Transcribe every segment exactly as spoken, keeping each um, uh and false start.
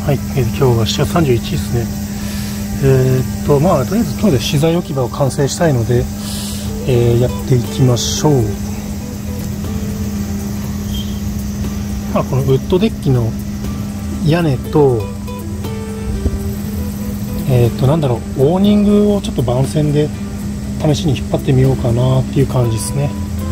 はい、えー、今日はしちがつさんじゅういちにちですね。えー、っと、まあ、とりあえず今日で資材置き場を完成したいので、えー、やっていきましょう。まあ、このウッドデッキの屋根と、えー、っと、なんだろう、オーニングをちょっと番線で試しに引っ張ってみようかなっていう感じですね。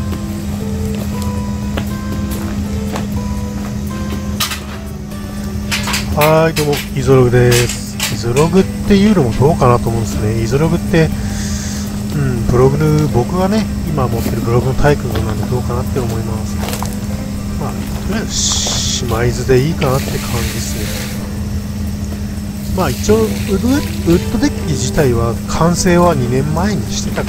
はい、どうも、イゾログです。イゾログっていうのもどうかなと思うんですね。イゾログって、うん、ブログの、僕がね、今持ってるブログのタイプなんでどうかなって思います。まあ、とりあえず、しまい図でいいかなって感じですね。まあ、一応ウッド、ウッドデッキ自体は完成はにねんまえにしてたから。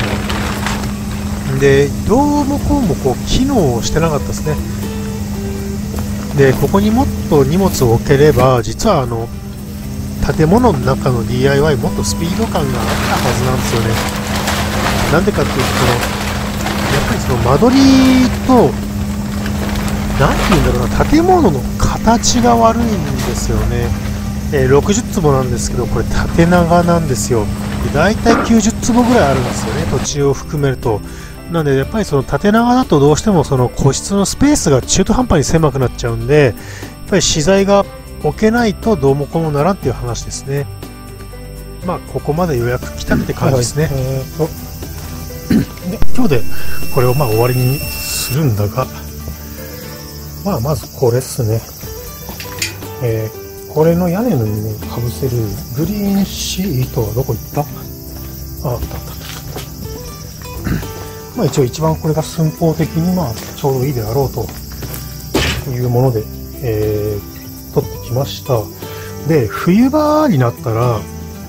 で、どうもこうもこう、機能してなかったですね。でここにもっと荷物を置ければ実はあの建物の中の ディーアイワイ もっとスピード感があったはずなんですよね。なんでかっていうとそのやっぱりその間取りと何て言うんだろうな、建物の形が悪いんですよね。えー、ろくじゅっつぼなんですけどこれ縦長なんですよ。でだいたいきゅうじゅっつぼぐらいあるんですよね、土地を含めると。なのでやっぱりその縦長だとどうしてもその個室のスペースが中途半端に狭くなっちゃうんで、やっぱり資材が置けないとどうもこうもならんっていう話ですね。まあここまで予約来たって感じですね。えー、とで今日でこれをまあ終わりにするんだが、まあまずこれっすね。えー、これの屋根の上にかぶせるグリーンシートはどこ行った？あ、あったあった。まあ一応一番これが寸法的にまあちょうどいいであろうというもので、えー、取ってきました。で、冬場になったら、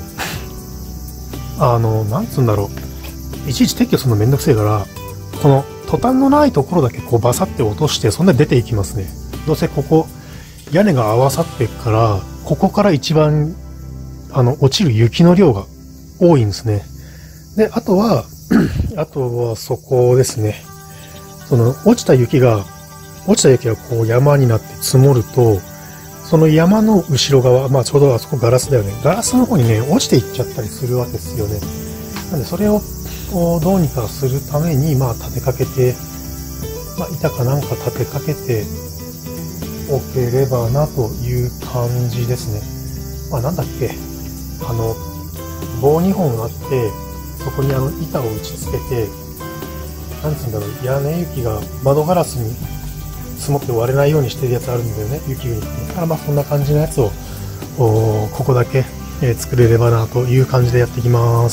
あの、なんつうんだろう。いちいち撤去するのめんどくせえから、このトタンのないところだけこうバサって落として、そんなに出ていきますね。どうせここ、屋根が合わさってっから、ここから一番、あの、落ちる雪の量が多いんですね。で、あとは、あとはそこですね。その落ちた雪が、落ちた雪がこう山になって積もると、その山の後ろ側、まあちょうどあそこガラスだよね。ガラスの方にね、落ちていっちゃったりするわけですよね。なんでそれをどうにかするために、まあ立てかけて、まあ板かなんか立てかけておければなという感じですね。まあなんだっけ、あの、棒にほんあって、そこにあの板を打ち付けて、なんつうんだろう、屋根雪が窓ガラスに積もって割れないようにしてるやつあるんだよね、雪国。だからまあそんな感じのやつを、ここだけ、えー、作れればなという感じでやっていきます。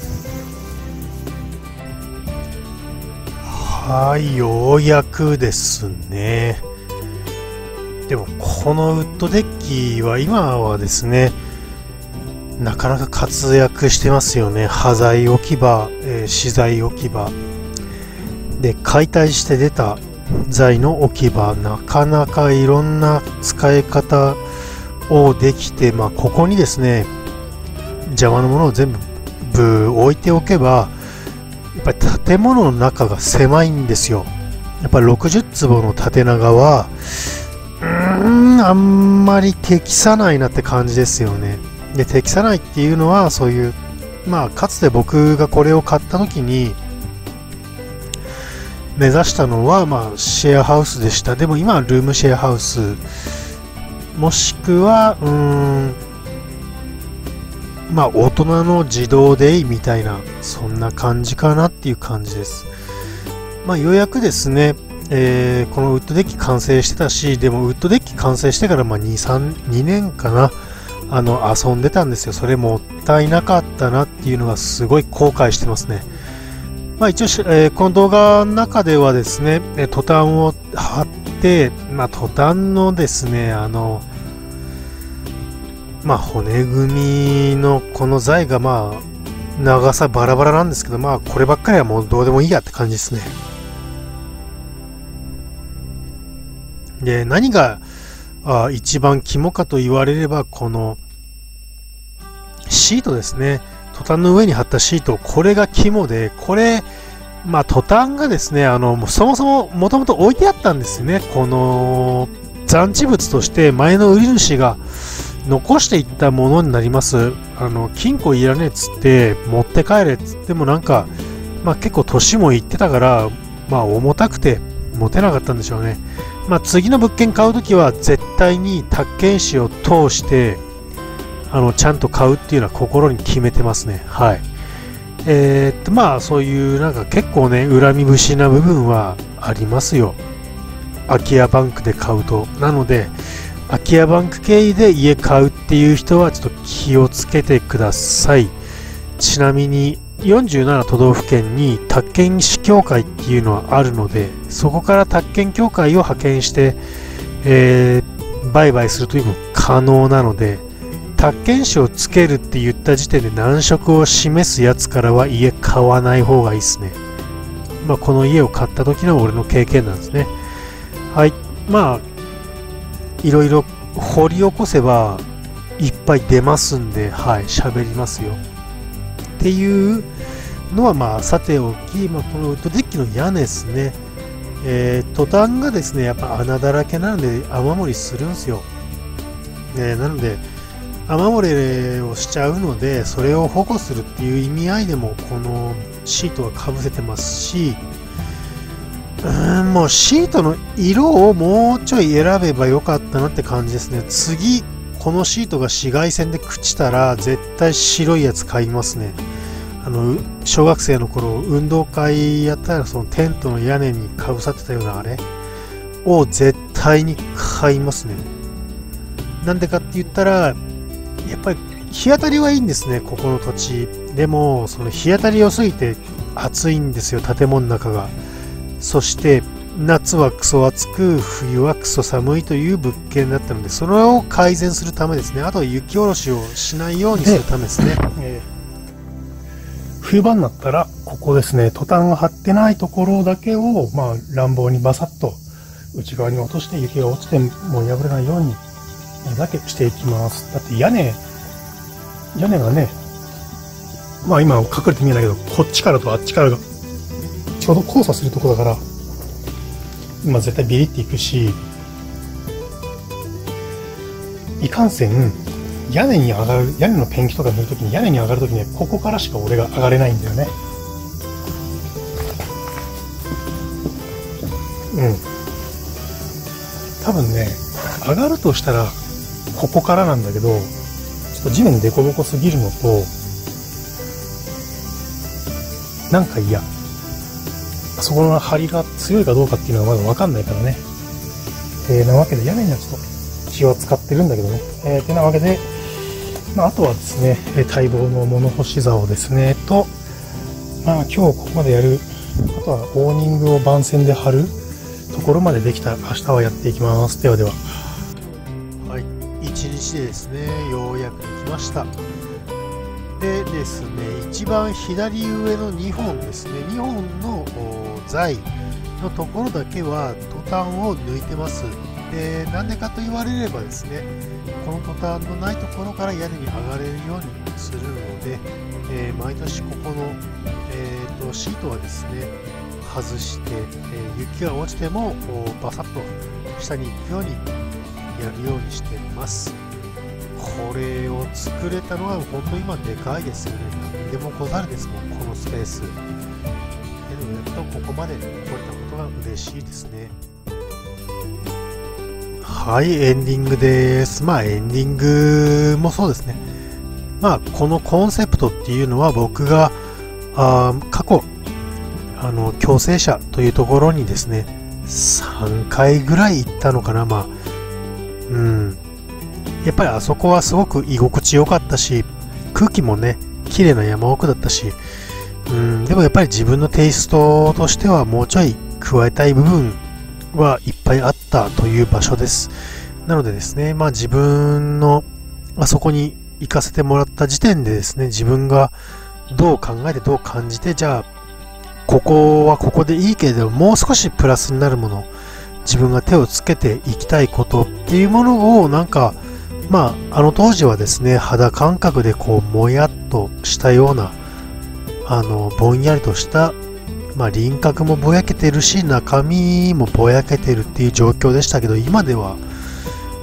はい、ようやくですね。でもこのウッドデッキは今はですね、なかなか活躍してますよね。端材置き場、えー、資材置き場で解体して出た材の置き場、なかなかいろんな使い方をできて、まあ、ここにですね邪魔なものを全部置いておけば、やっぱり建物の中が狭いんですよ。やっぱりろくじゅっつぼの縦長はうーんあんまり適さないなって感じですよね。で適さないっていうのはそういう、まあかつて僕がこれを買った時に目指したのはまあシェアハウスでした。でも今はルームシェアハウスもしくはうーんまあ大人の自動デイみたいな、そんな感じかなっていう感じです。まあようやくですね、えー、このウッドデッキ完成してたし、でもウッドデッキ完成してからまあに、さん、にねんかな、あの遊んでたんですよ。それもったいなかったなっていうのがすごい後悔してますね。まあ一応、えー、この動画の中ではですね、トタンを貼って、まあトタンのですね、あの、まあ骨組みのこの材がまあ長さバラバラなんですけど、まあこればっかりはもうどうでもいいやって感じですね。で、何があ一番肝かと言われればこのシートですね。トタンの上に貼ったシート、これが肝で、これ、まあトタンがですね、あの、もうそもそももともと置いてあったんですよね。この残地物として前の売り主が残していったものになります。あの金庫いらねえっつって持って帰れっつってもなんか、まあ、結構年もいってたから、まあ、重たくて持てなかったんでしょうね。まあ、次の物件買うときは絶対に宅建士を通してあのちゃんと買うっていうのは心に決めてますね。はい。えー、っとまあそういうなんか結構ね恨み節な部分はありますよ。空き家バンクで買うと。なので空き家バンク経由で家買うっていう人はちょっと気をつけてください。ちなみによんじゅうなな都道府県に宅建士協会っていうのはあるので、そこから宅建協会を派遣して、えー、売買するというのも可能なので、宅建士をつけるって言った時点で難色を示すやつからは家買わない方がいいですね。まあこの家を買った時の俺の経験なんですね。はい。まあいろいろ掘り起こせばいっぱい出ますんで、はい、喋りますよ。っていうのはまあさておき、まあ、このウッドデッキの屋根ですね。えー、トタンがですね、やっぱ穴だらけなので雨漏りするんですよ。えー、なので、雨漏れをしちゃうので、それを保護するっていう意味合いでも、このシートはかぶせてますし、うーん、もうシートの色をもうちょい選べばよかったなって感じですね。次、このシートが紫外線で朽ちたら、絶対白いやつ買いますね。あの、小学生の頃、運動会やったら、そのテントの屋根にかぶさってたようなあれを絶対に買いますね。なんでかって言ったら、やっぱり日当たりはいいんですね、ここの土地。でも、その日当たり良すぎて暑いんですよ、建物の中が。そして、夏はクソ暑く、冬はクソ寒いという物件だったので、それを改善するためですね。あとは雪下ろしをしないようにするためですね。えー冬場になったら、ここですね、トタンが張ってないところだけを、まあ、乱暴にバサッと内側に落として雪が落ちても破れないようにだけしていきます。だって屋根、屋根がね、まあ今隠れて見えないけど、こっちからとあっちからがちょうど交差するところだから、今絶対ビリっていくし、いかんせん、屋根に上がる、屋根のペンキとか塗るときに屋根に上がるときにはここからしか俺が上がれないんだよね。うん。多分ね、上がるとしたらここからなんだけど、ちょっと地面デコボコすぎるのと、なんか嫌。そこの張りが強いかどうかっていうのはまだわかんないからね。えー、なわけで屋根にはちょっと気を使ってるんだけどね。えー、てなわけで、まあ、あとはですね、待望の物干し竿ですね、と、まあ今日ここまでやる、あとはオーニングを番線で貼るところまでできたら明日はやっていきます。ではでは。はい、一日でですね、ようやくできました。でですね、一番左上のにほんですね、にほんの材のところだけはトタンを抜いてます。で、なんでかと言われればですね、このトタンのないところから屋根に上がれるようにするので、えー、毎年ここの、えー、とシートはですね、外して、えー、雪が落ちてもバサッと下に行くようにやるようにしています。これを作れたのは本当に今でかいですよね。何でもござるですもん、このスペース。でもやっとここまで来れたことが嬉しいですね。はい、エンディングです。まあエンディングもそうですね。まあこのコンセプトっていうのは僕があ過去あの共生者というところにですねさんかいぐらい行ったのかな。まあうんやっぱりあそこはすごく居心地良かったし、空気もね綺麗な山奥だったし、うんでもやっぱり自分のテイストとしてはもうちょい加えたい部分はいっぱいあったという場所です。なのでですね、まあ自分のあそこに行かせてもらった時点でですね、自分がどう考えてどう感じて、じゃあここはここでいいけれどもう少しプラスになるもの、自分が手をつけていきたいことっていうものをなんかまああの当時はですね、肌感覚でこうもやっとしたようなあのぼんやりとしたまあ輪郭もぼやけてるし中身もぼやけてるっていう状況でしたけど、今では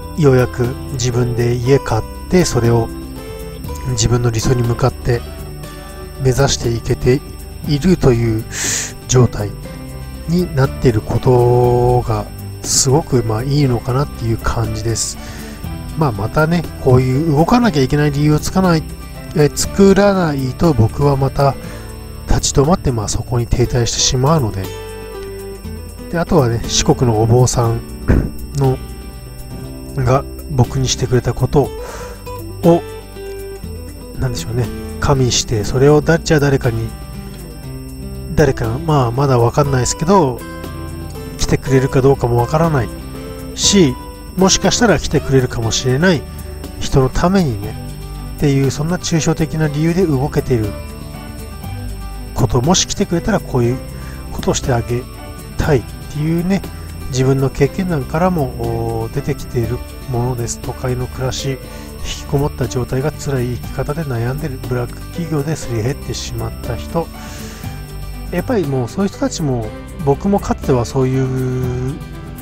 ようやく自分で家買ってそれを自分の理想に向かって目指していけているという状態になっていることがすごくまあいいのかなっていう感じです。まあまたね、こういう動かなきゃいけない理由をつかないえ作らないと僕はまた立ち止まってまあそこに停滞してしまうので、であとはね、四国のお坊さんのが僕にしてくれたことをなんでしょうね、加味してそれをだじゃあ誰かに誰かまあまだわかんないですけど来てくれるかどうかもわからないし、もしかしたら来てくれるかもしれない人のためにねっていう、そんな抽象的な理由で動けていること、もし来てくれたらこういうことをしてあげたいっていうね、自分の経験談からも出てきているものです。都会の暮らし、引きこもった状態が辛い生き方で悩んでいる、ブラック企業ですり減ってしまった人、やっぱりもうそういう人たちも、僕もかつてはそういう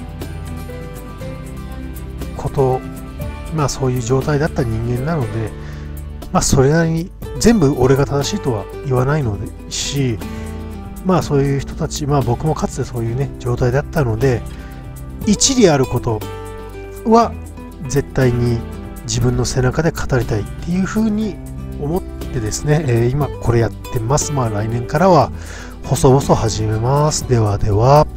こと、まあそういう状態だった人間なので、まあそれなりに全部俺が正しいとは言わないのでし、まあそういう人たち、まあ僕もかつてそういうね状態だったので、一理あることは絶対に自分の背中で語りたいっていうふうに思ってですね、えー、今これやってます。まあ来年からは細々始めます。ではでは。